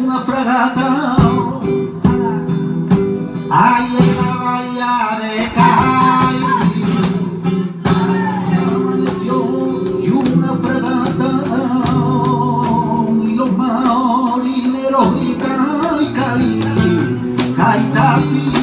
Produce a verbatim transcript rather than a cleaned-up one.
una fragata ahí en la bahía de Cay. Amaneció y una fragata y los marineros gritan: Cay, Cay, Cay,